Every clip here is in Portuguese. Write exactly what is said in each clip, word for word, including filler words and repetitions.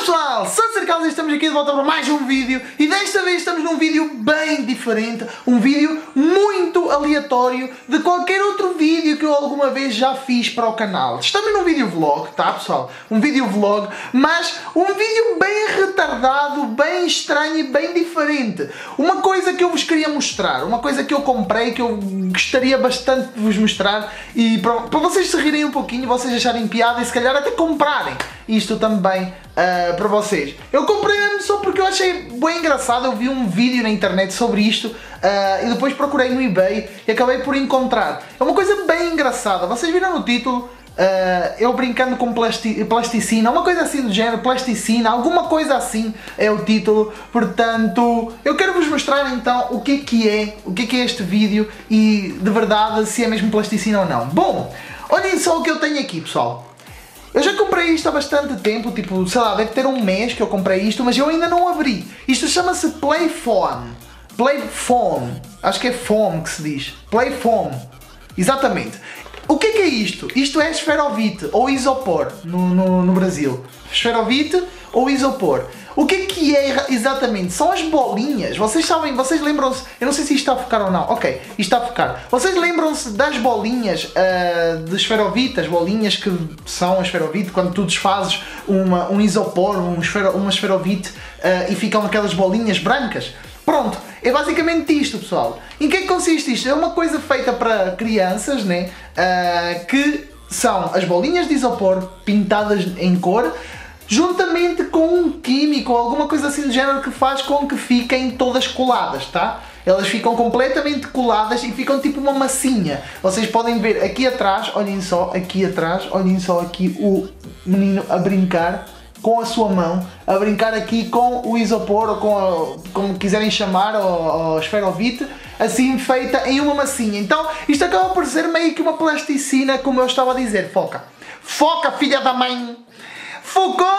pessoal, Sunset Carlos e estamos aqui de volta para mais um vídeo e desta vez estamos num vídeo bem diferente, um vídeo muito aleatório de qualquer outro vídeo que eu alguma vez já fiz para o canal. Estamos num vídeo vlog, tá pessoal? Um vídeo vlog, mas um vídeo bem retardado, bem estranho e bem diferente. Uma coisa que eu vos queria mostrar, uma coisa que eu comprei, que eu gostaria bastante de vos mostrar e para, para vocês se rirem um pouquinho, vocês acharem piada e se calhar até comprarem isto também uh, para vocês. Eu comprei só porque eu achei bem engraçado, eu vi um vídeo na internet sobre isto uh, e depois procurei no eBay e acabei por encontrar. É uma coisa bem engraçada, vocês viram no título, uh, eu brincando com plasti plasticina, uma coisa assim do género, plasticina, alguma coisa assim é o título. Portanto, eu quero vos mostrar então o que é que é, o que é que é este vídeo e de verdade se é mesmo plasticina ou não. Bom, olhem só o que eu tenho aqui, pessoal. Eu já comprei isto há bastante tempo, tipo, sei lá, deve ter um mês que eu comprei isto, mas eu ainda não abri. Isto chama-se Playfoam. Playfoam. Acho que é foam que se diz. Playfoam. Exatamente. O que é que é isto? Isto é esferovite ou isopor no, no, no Brasil. Esferovite ou isopor. O que é que é exatamente? São as bolinhas. Vocês sabem, vocês lembram-se... Eu não sei se isto está a focar ou não. Ok, isto está a focar. Vocês lembram-se das bolinhas uh, de esferovite? As bolinhas que são a esferovite, quando tu desfazes uma, um isopor, um esfero, uma esferovite uh, e ficam aquelas bolinhas brancas? Pronto, é basicamente isto, pessoal. Em que é que consiste isto? É uma coisa feita para crianças, né? Uh, que são as bolinhas de isopor pintadas em cor, juntamente com um químico ou alguma coisa assim do género que faz com que fiquem todas coladas, tá? Elas ficam completamente coladas e ficam tipo uma massinha. Vocês podem ver aqui atrás, olhem só, aqui atrás, olhem só aqui o menino a brincar com a sua mão, a brincar aqui com o isopor, ou com a, como quiserem chamar, ou, ou esferovite, assim feita em uma massinha. Então isto acaba por ser meio que uma plasticina, como eu estava a dizer. Foca! Foca, filha da mãe! Focou!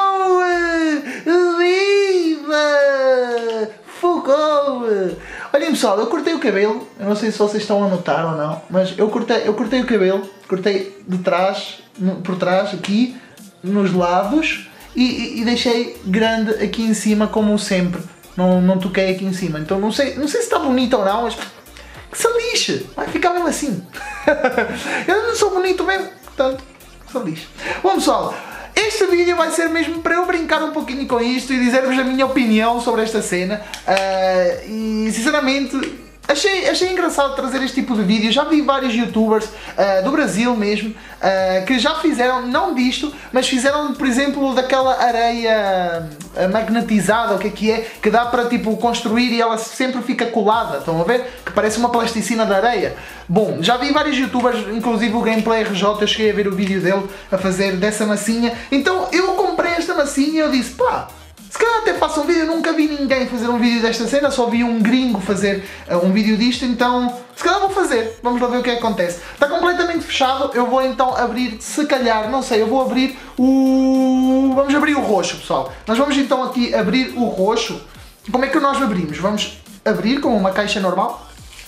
Viva! Focou! Olhem pessoal, eu cortei o cabelo, eu não sei se vocês estão a notar ou não, mas eu cortei, eu cortei o cabelo, cortei de trás, no, por trás, aqui, nos lados, e, e, e deixei grande aqui em cima, como sempre, não, não toquei aqui em cima, então não sei, não sei se está bonito ou não, mas que se lixe, vai ficar mesmo assim. Eu não sou bonito mesmo, portanto, que se lixe. Bom pessoal, este vídeo vai ser mesmo para eu brincar um pouquinho com isto e dizer-vos a minha opinião sobre esta cena uh, e sinceramente achei, achei engraçado trazer este tipo de vídeo. Já vi vários youtubers uh, do Brasil mesmo uh, que já fizeram, não disto, mas fizeram por exemplo daquela areia magnetizada, o que é que é, que dá para tipo construir e ela sempre fica colada, estão a ver? Que parece uma plasticina de areia. Bom, já vi vários youtubers, inclusive o Gameplay R J, eu cheguei a ver o vídeo dele a fazer dessa massinha, então eu comprei esta massinha e eu disse, pá, se calhar até faço um vídeo, eu nunca vi ninguém fazer um vídeo desta cena, só vi um gringo fazer uh, um vídeo disto, então se calhar vou fazer, vamos lá ver o que é que acontece. Está completamente fechado, eu vou então abrir, se calhar, não sei, eu vou abrir o... vamos abrir o roxo, pessoal. Nós vamos então aqui abrir o roxo. Como é que nós abrimos? Vamos abrir com uma caixa normal?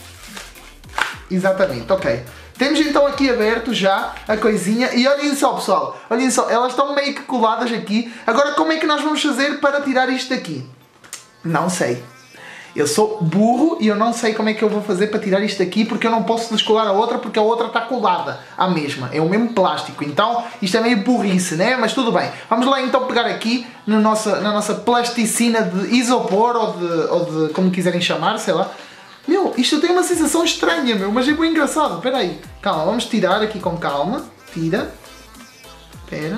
Exatamente, ok. Temos então aqui aberto já a coisinha e olhem só pessoal, olhem só, elas estão meio que coladas aqui. Agora como é que nós vamos fazer para tirar isto daqui? Não sei. Eu sou burro e eu não sei como é que eu vou fazer para tirar isto daqui, porque eu não posso descolar a outra porque a outra está colada à mesma, é o mesmo plástico, então isto é meio burrice, né? Mas tudo bem. Vamos lá então pegar aqui na nossa, na nossa plasticina de isopor ou de, ou de como quiserem chamar, sei lá. Meu, isto tem uma sensação estranha, meu, mas é bem engraçado. Espera aí. Calma, vamos tirar aqui com calma. Tira. Espera.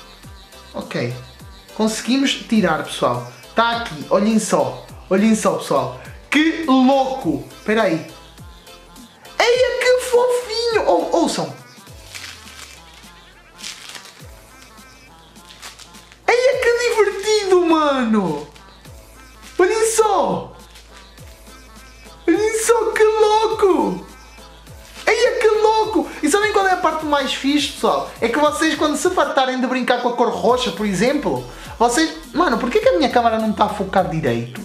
Ok. Conseguimos tirar, pessoal. Está aqui. Olhem só. Olhem só, pessoal. Que louco. Espera aí. Eia, que fofinho. Ou, ouçam. Eia, que divertido, mano. Olhem só. Olhem só que louco! Eia, que louco! E sabem qual é a parte mais fixe, pessoal? É que vocês, quando se fartarem de brincar com a cor roxa, por exemplo, vocês... Mano, porquê que a minha câmera não está a focar direito?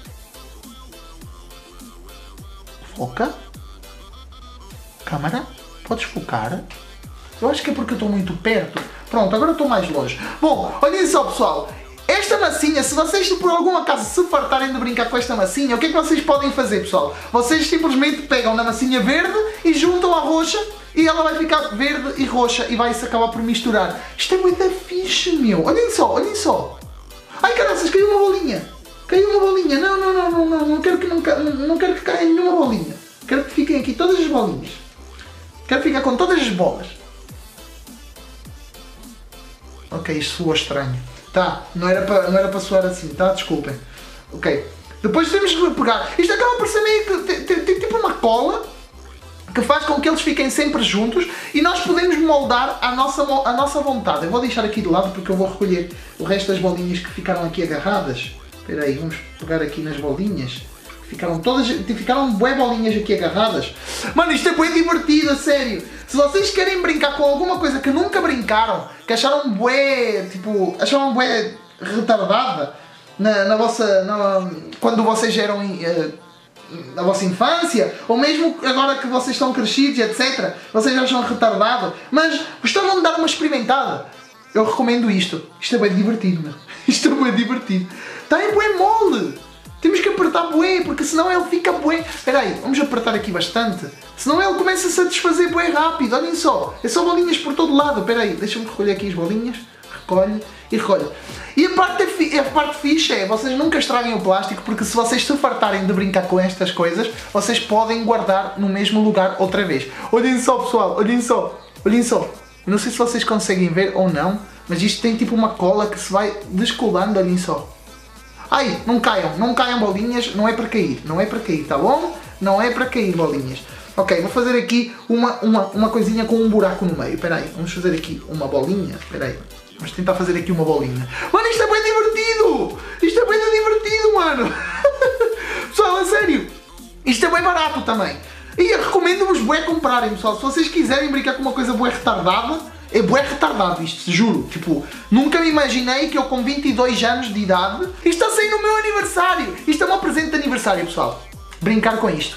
Foca? Câmera? Podes focar? Eu acho que é porque eu estou muito perto. Pronto, agora eu estou mais longe. Bom, olhem só, pessoal. esta massinha, se vocês por algum acaso se fartarem de brincar com esta massinha, o que é que vocês podem fazer, pessoal? Vocês simplesmente pegam na massinha verde e juntam a roxa e ela vai ficar verde e roxa e vai-se acabar por misturar. Isto é muito fixe, meu. Olhem só, olhem só. Ai, caraças, caiu uma bolinha. Caiu uma bolinha. Não, não, não, não, não. Não quero que, não, não quero que caia nenhuma bolinha. Quero que fiquem aqui todas as bolinhas. Quero ficar com todas as bolas. Ok, isto soou estranho. Tá, não era para não era para soar assim, tá? Desculpem. Ok. Depois temos que pegar. Isto acaba por ser meio que tem, tem tipo uma cola que faz com que eles fiquem sempre juntos e nós podemos moldar a nossa, a nossa vontade. Eu vou deixar aqui de lado porque eu vou recolher o resto das bolinhas que ficaram aqui agarradas. Espera aí, vamos pegar aqui nas bolinhas. Ficaram todas, ficaram bué bolinhas aqui agarradas. Mano, isto é bué divertido, a sério. Se vocês querem brincar com alguma coisa que nunca brincaram, que acharam bué, tipo, acharam bué retardada na, na vossa, na, quando vocês eram uh, na vossa infância, ou mesmo agora que vocês estão crescidos, etcétera, vocês acham retardado, mas gostavam de dar uma experimentada, eu recomendo isto. Isto é bem divertido, mano. Isto é bem divertido. Está em bué mole. Temos que apertar bué, porque senão ele fica bué. Espera aí, vamos apertar aqui bastante. Senão ele começa a desfazer bué rápido. Olhem só, é só bolinhas por todo lado. Espera aí, deixa-me recolher aqui as bolinhas. Recolhe e recolhe. E a parte, a parte fixe é, vocês nunca estraguem o plástico, porque se vocês se fartarem de brincar com estas coisas, vocês podem guardar no mesmo lugar outra vez. Olhem só, pessoal, olhem só, olhem só. Não sei se vocês conseguem ver ou não, mas isto tem tipo uma cola que se vai descolando, olhem só. Ai, não caiam, não caiam bolinhas, não é para cair, não é para cair, tá bom? Não é para cair bolinhas. Ok, vou fazer aqui uma, uma, uma coisinha com um buraco no meio, espera aí, vamos fazer aqui uma bolinha, espera aí, vamos tentar fazer aqui uma bolinha. Mano, isto é bem divertido! Isto é bem divertido, mano! Pessoal, a sério, isto é bem barato também. E eu recomendo-vos bué comprarem, pessoal, se vocês quiserem brincar com uma coisa bué retardada, é bué retardado isto, juro. Tipo, nunca me imaginei que eu com vinte e dois anos de idade, isto está a sair no meu aniversário. Isto é o meu presente de aniversário, pessoal. Brincar com isto.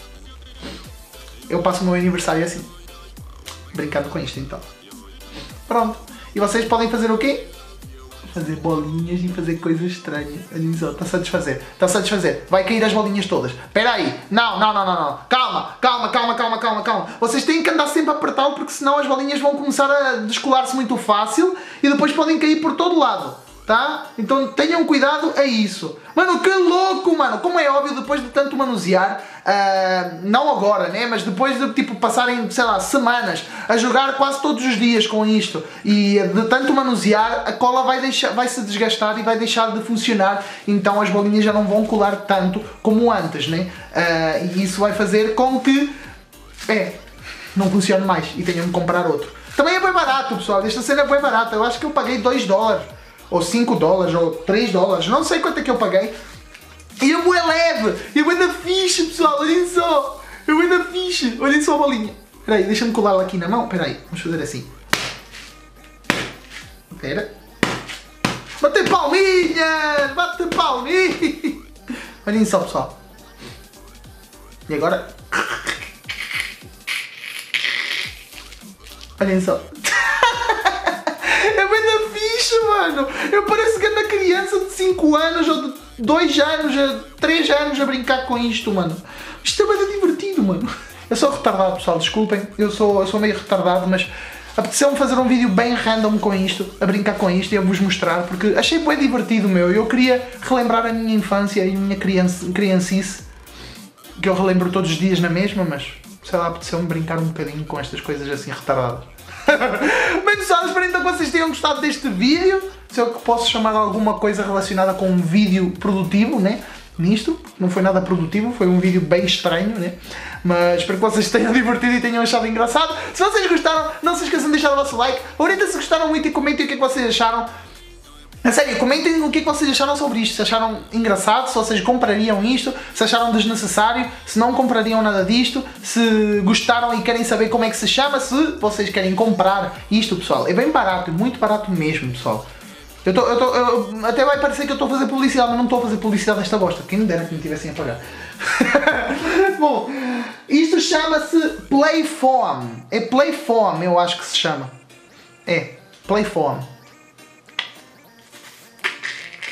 Eu passo o meu aniversário assim. Brincando com isto, então. Pronto. E vocês podem fazer o quê? Fazer bolinhas e fazer coisas estranhas. Olhem só, está-se a desfazer. Está-se a desfazer. Vai cair as bolinhas todas. Espera aí. Não, não, não, não, não. Calma, calma, calma, calma, calma, calma. Vocês têm que andar sempre a apertá-lo porque senão as bolinhas vão começar a descolar-se muito fácil e depois podem cair por todo lado. Tá? Então tenham cuidado a isso. Mano, que louco, mano. Como é óbvio, depois de tanto manusear, uh, não agora, né? Mas depois de tipo passarem, sei lá, semanas a jogar quase todos os dias com isto e de tanto manusear, a cola vai, deixar, vai se desgastar e vai deixar de funcionar. Então as bolinhas já não vão colar tanto como antes, né? Uh, e isso vai fazer com que, é, não funcione mais e tenham de comprar outro. Também é bem barato, pessoal. Esta cena é bem barata. Eu acho que eu paguei dois dólares. Ou cinco dólares, ou três dólares, não sei quanto é que eu paguei. E eu é leve, eu ainda fixe, pessoal, olhem só. Eu ainda fixe, olhem só a bolinha. Espera aí, deixa-me colá-la aqui na mão, espera aí, vamos fazer assim. Espera. Bate palminhas, bate palminhas. Olhem só, pessoal. E agora? Olhem só. É bem da ficha, mano. Eu pareço que ando criança de cinco anos ou de dois anos, três anos a brincar com isto, mano. Isto é bem divertido, mano. Eu sou retardado, pessoal, desculpem. Eu sou, eu sou meio retardado, mas apeteceu-me fazer um vídeo bem random com isto, a brincar com isto e a vos mostrar, porque achei bem divertido, meu. Eu queria relembrar a minha infância e a minha criança, criancice, que eu relembro todos os dias na mesma, mas sei lá, apeteceu-me brincar um bocadinho com estas coisas assim retardadas. Bem, pessoal, espero então que vocês tenham gostado deste vídeo. Se eu posso chamar alguma coisa relacionada com um vídeo produtivo, né? Nisto, não foi nada produtivo, foi um vídeo bem estranho, né? Mas espero que vocês tenham divertido e tenham achado engraçado. Se vocês gostaram, não se esqueçam de deixar o vosso like. Ahorita se gostaram muito e comentem o que é que vocês acharam. A sério, comentem o que é que vocês acharam sobre isto. Se acharam engraçado, se vocês comprariam isto, se acharam desnecessário, se não comprariam nada disto, se gostaram e querem saber como é que se chama, se vocês querem comprar isto, pessoal. É bem barato, muito barato mesmo, pessoal. Eu tô, eu tô, eu, até vai parecer que eu estou a fazer publicidade, mas não estou a fazer publicidade desta bosta. Quem me dera que me tivessem a pagar. Bom, isto chama-se Playfoam. É Playfoam, eu acho que se chama. É, Playfoam.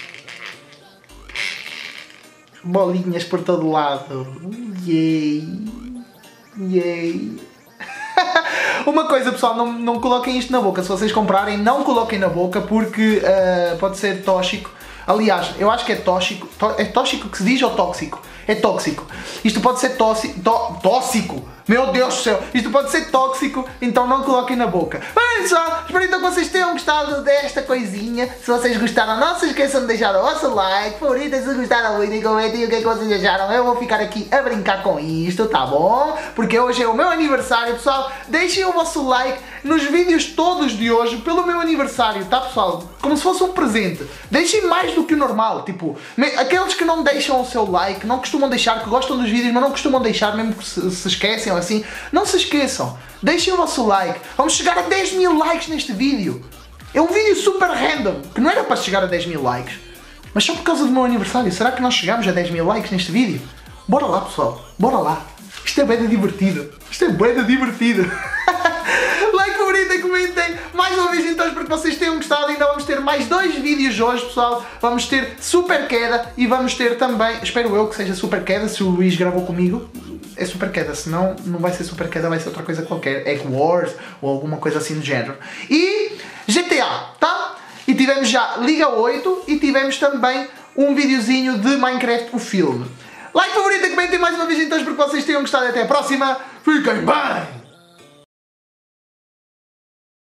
bolinhas por todo lado. Yay! Yay! Uma coisa, pessoal, não, não coloquem isto na boca. Se vocês comprarem, não coloquem na boca porque uh, pode ser tóxico. Aliás, eu acho que é tóxico. Tó, é tóxico que se diz ou tóxico? É tóxico. Isto pode ser tóxico. Tó, tóxico! Meu Deus do céu! Isto pode ser tóxico, então não coloquem na boca. Bem, pessoal, espero então que vocês tenham gostado desta coisinha. Se vocês gostaram, não se esqueçam de deixar o vosso like, favorito, se gostaram muito e comentem o que é que vocês acharam. Eu vou ficar aqui a brincar com isto, tá bom? Porque hoje é o meu aniversário, pessoal. Deixem o vosso like nos vídeos todos de hoje pelo meu aniversário, tá, pessoal? Como se fosse um presente. Deixem mais do que o normal, tipo, aqueles que não deixam o seu like, não costumam deixar, que gostam dos vídeos, mas não costumam deixar, mesmo que se, se esquecem assim, não se esqueçam, deixem o vosso like. Vamos chegar a dez mil likes neste vídeo. É um vídeo super random, que não era para chegar a dez mil likes, mas só por causa do meu aniversário. Será que nós chegamos a dez mil likes neste vídeo? Bora lá, pessoal, bora lá. Isto é bem divertido, isto é bem divertido. Like, favoritem, comentem. Mais uma vez então, espero que vocês tenham gostado. Ainda vamos ter mais dois vídeos hoje, pessoal. Vamos ter Super Queda e vamos ter também, espero eu que seja Super Queda, se o Luís gravou comigo. É Super Queda, senão não vai ser Super Queda, vai ser outra coisa qualquer. Egg Wars ou alguma coisa assim do género. E G T A, tá? E tivemos já Liga oito e tivemos também um videozinho de Minecraft, o filme. Like, favorito, comentem mais uma vez então, espero que vocês tenham gostado. Até a próxima. Fiquem bem!